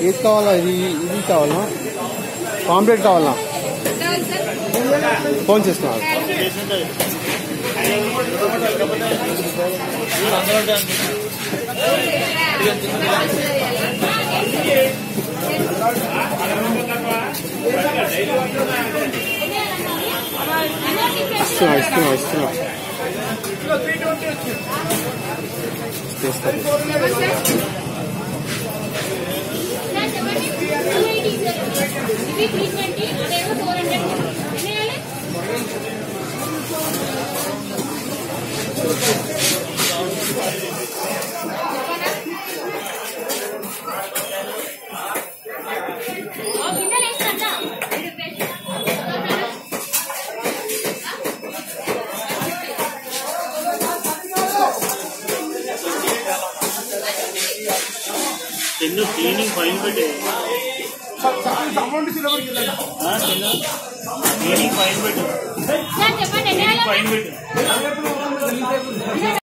ఏది కావాలా? ఇది కావాలా? పాంప్లెట్ కావాలా? ఫోన్ చేస్తున్నా. ఇస్తున్నా क्लीनिंग फाइन बैठे क्लीनिंग फाइन बैठे